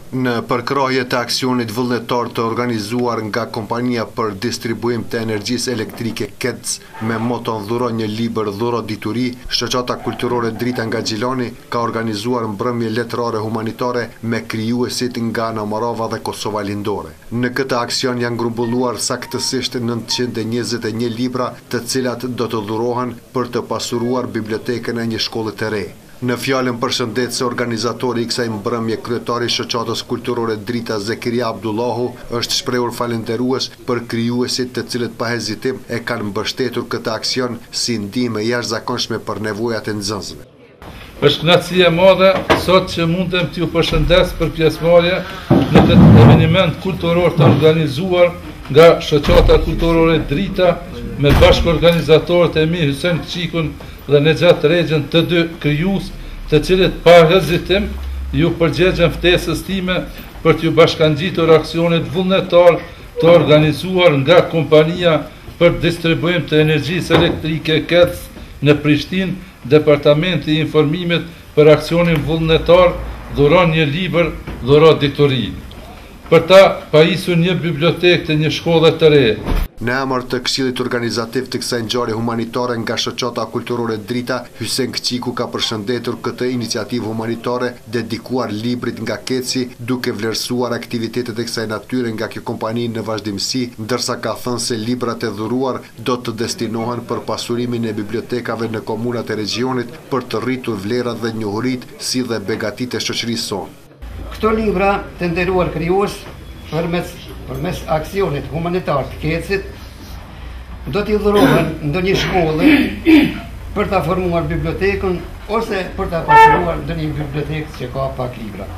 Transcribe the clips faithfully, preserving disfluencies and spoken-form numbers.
Në përkrahje të aksionit vullnetar të organizuar nga Kompania për Distribuim të Energjisë Elektrike K E D S me moton Dhuro një libër, dhuro dituri, shoqata kulturore Drita nga Gjilani ka organizuar mbrëmje letrare humanitare me krijuesit nga Ana Morava dhe Kosova Lindore. Në këtë aksion janë grumbulluar saktësisht nëntëqind e njëzet e një libra, të cilat do të dhurohen për të pasuruar bibliotekën e një shkolle të re. Në fjalën përshëndetëse organizatori i kësaj mbrëmje, kryetari i shoqatës kulturore Drita Zekiria Abdullahu është shprehur falënderues për krijuesit të cilët pa hezitim e kanë mbështetur këtë aksion si ndihmë e jashtëzakonshme për nevojat e nxënësve. Është kënaqësi e madhe sot që mundem t'ju përshëndes për pjesëmarrje në këtë eveniment kulturor të organizuar nga shoqata kulturore Drita me bashkëorganizatorët e mi Hysen Këqikun dhe Nexhat Rexhen, të dy krijues të cilët pa hezitim ju përgjigjen ftesës time për t'ju bashkangjitur aksionit vullnetar të organizuar nga Kompania për Distribuim të Energjisë Elektrike K E D S në Prishtinë, Departamenti i Informimit për aksionin vullnetar dhuron një libër, dhuro dituri. Për ta pajisur një bibliotekë të një shkolle të re. Në emër të Këshillit Organizativ të kësaj ngjarje humanitare nga shoqata kulturore Drita, Hysen Këqiku ka përshëndetur këtë iniciativë humanitare dedikuar librit nga K E D S-i, duke vlerësuar aktivitetet e kësaj natyre nga kjo kompani në vazhdimsi, ndërsa ka thënë se librat e dhuruar do të destinohen për pasurimin e bibliotekave në komunat e regjionit për të rritur vlerat dhe njohuritë si dhe begatitë e shoqërisë sonë. Këto libra të nderuar krijues përmes përmes aksionit humanitar të K E D S-it do t'i dhurohen ndonjë shkolle për ta formuar bibliotekën ose për ta pasuruar ndonjë bibliotekë që ka pak libra.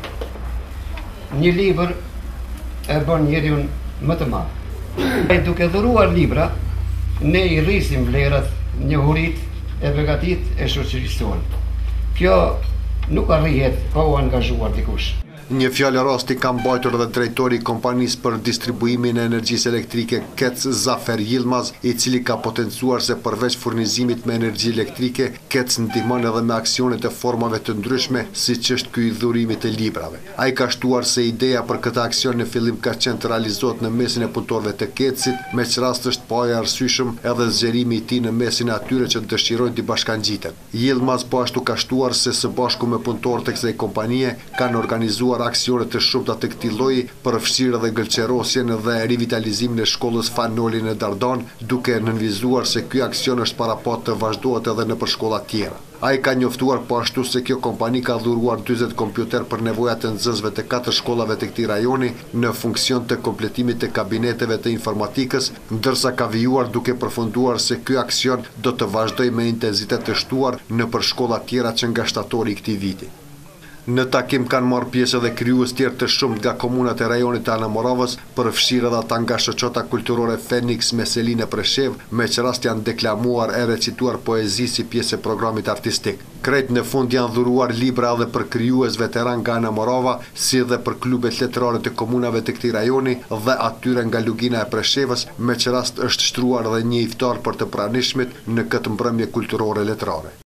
Një libër e bën njeriu më të madh. Duke dhuruar libra, ne i rrisim vlerat, njohuritë e begatitë e shoqërisë sonë. Kjo nuk arrihet pa u angazhuar dikush. Një fjalë rasti ka mbajtur dhe drejtori i Kompanisë për Distribuimin e Energjisë Elektrike K E D S, Zafer Yilmaz, i cili ka potencuar se përveç furnizimit me energji elektrike, K E D S ndihmon edhe me aksionet e formave të ndryshme, siç është ky i dhurimit të librave. Ai ka shtuar se ideja për këtë aksion në fillim ka qenë të realizohet në mesin e punëtorëve të K E D S-it, me që rast është pa e arsyeshëm edhe zgjerimi i tij në mesin e atyre që dëshirojnë të bashkangjiten. Yilmaz po ashtu ka shtuar se së bashku me punëtorët e kësaj kompanie kanë organizuar aksionet të shumta të këtij lloji për fshirë dhe gëlqerosjen dhe rivitalizimin e shkollës Fanoli në Dardan, duke nënvizuar se ky aksion është parapat të vazhdohet edhe në për shkolla tjera. Ai ka njoftuar po ashtu se kjo kompani ka dhuruar dyzet kompjuter për nevojat e nxënësve të katër shkollave të këtij rajoni në funksion të kompletimit të kabineteve të informatikës, ndërsa ka vijuar duke përfunduar se ky aksion do të vazhdojë me intensitet të shtuar në për shkolla tjera që nga shtatori i këtij viti. Në takim kanë marrë pjesë edhe krijues tjerë të shumtë nga komunat e rajonit të Ana Moravës, përfshirë edhe ata nga shoqata kulturore Fenix me Selin e Preshev, me që rast janë deklamuar e recituar poezi si pjesë e programit artistik. Krejt në fund janë dhuruar libra edhe për krijues veteran nga Ana Morava, si dhe për klubet letrare të komunave të këtij rajoni dhe atyre nga Lugina e Preshevës, me që rast është shtruar edhe një iftar për të pranishmit në këtë mbrëmje kulturore letrare.